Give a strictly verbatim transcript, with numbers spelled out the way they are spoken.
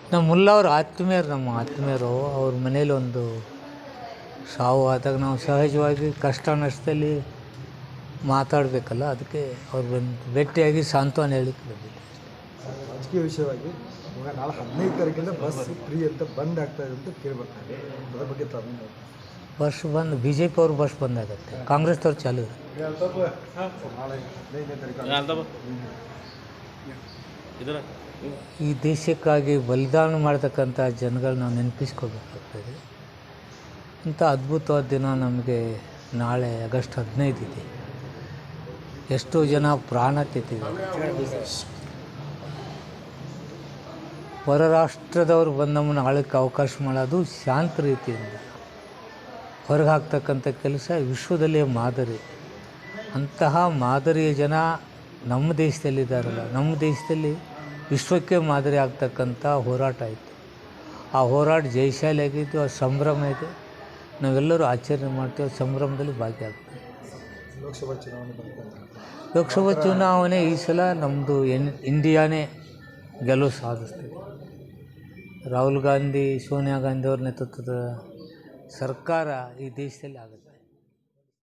ನಮ್ಮ ಮುಲ್ಲಾ ಅವ್ರ ಆತ್ಮೀಯರು, ನಮ್ಮ ಆತ್ಮೀಯರು. ಅವ್ರ ಮನೇಲಿ ಒಂದು ಸಾವು ಆದಾಗ ನಾವು ಸಹಜವಾಗಿ ಕಷ್ಟ ನಷ್ಟದಲ್ಲಿ ಮಾತಾಡಬೇಕಲ್ಲ, ಅದಕ್ಕೆ ಅವ್ರು ಬಂದು ಭೇಟಿಯಾಗಿ ಸಾಂತ್ವನ ಹೇಳಿಕ್ಕೆ ಬಂದಿದ್ದೆ. ರಾಜಕೀಯ ವಿಷಯವಾಗಿ ಇವಾಗ ನಾಳೆ ಹದಿನೈದು ತಾರೀಕಿಂದ ಬಸ್ ಫ್ರೀ ಅಂತ ಬಂದ್ ಆಗ್ತಾ ಇದೆ ಅಂತ ಕೇಳ್ಬೇಕಾದ್ರೆ ಅದ್ರ ಬಗ್ಗೆ ತಾವು ಬಸ್ ಬಂದು ಬಿ ಜೆ ಪಿ ಅವ್ರು ಬಸ್ ಬಂದಾಗತ್ತೆ, ಕಾಂಗ್ರೆಸ್ದವ್ರು ಚಾಲು ಇದೆ. ನಾಳೆ ಹದಿನೈದನೇ ತಾರೀಕು ಈ ದೇಶಕ್ಕಾಗಿ ಬಲಿದಾನ ಮಾಡ್ತಕ್ಕಂಥ ಜನಗಳು ನಾವು ನೆನಪಿಸ್ಕೊಳ್ಬೇಕಾಗ್ತದೆ. ಇಂಥ ಅದ್ಭುತವಾದ ದಿನ ನಮಗೆ ನಾಳೆ ಆಗಸ್ಟ್ ಹದಿನೈದು ಇದೆ. ಎಷ್ಟೋ ಜನ ಪ್ರಾಣ ತೆತ್ತಿದ್ದಾರೆ. ಹೊರ ರಾಷ್ಟ್ರದವ್ರು ಬಂದು ನಮ್ಮನ್ನು ಆಳಕ್ಕೆ ಅವಕಾಶ ಮಾಡೋದು ಶಾಂತ ರೀತಿಯಿಂದ ಹೊರಗೆ ಹಾಕ್ತಕ್ಕಂಥ ಕೆಲಸ ವಿಶ್ವದಲ್ಲೇ ಮಾದರಿ. ಅಂತಹ ಮಾದರಿಯ ಜನ ನಮ್ಮ ದೇಶದಲ್ಲಿದ್ದಾರಲ್ಲ, ನಮ್ಮ ದೇಶದಲ್ಲಿ ವಿಶ್ವಕ್ಕೆ ಮಾದರಿ ಆಗ್ತಕ್ಕಂಥ ಹೋರಾಟ ಆಯಿತು. ಆ ಹೋರಾಟ ಜಯಶಾಲಿ ಆಗಿದ್ದು, ಆ ಸಂಭ್ರಮ ಇದೆ. ನಾವೆಲ್ಲರೂ ಆಚರಣೆ ಮಾಡ್ತೀವಿ, ಆ ಸಂಭ್ರಮದಲ್ಲಿ ಭಾಗಿಯಾಗ್ತೀವಿ. ಲೋಕಸಭಾ ಚುನಾವಣೆ ಬಂತ. ಲೋಕಸಭಾ ಚುನಾವಣೆ ಈ ಸಲ ನಮ್ಮದು ಎನ್ ಇಂಡಿಯಾನೇ ಗೆಲುವು ಸಾಧಿಸ್ತೀವಿ. ರಾಹುಲ್ ಗಾಂಧಿ, ಸೋನಿಯಾ ಗಾಂಧಿ ಅವ್ರ ನೇತೃತ್ವದ ಸರ್ಕಾರ ಈ ದೇಶದಲ್ಲಿ ಆಗುತ್ತೆ.